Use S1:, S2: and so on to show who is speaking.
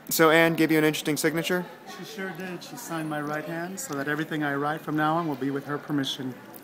S1: So Anne gave you an interesting signature?
S2: She sure did. She signed my right hand so that everything I write from now on will be with her permission.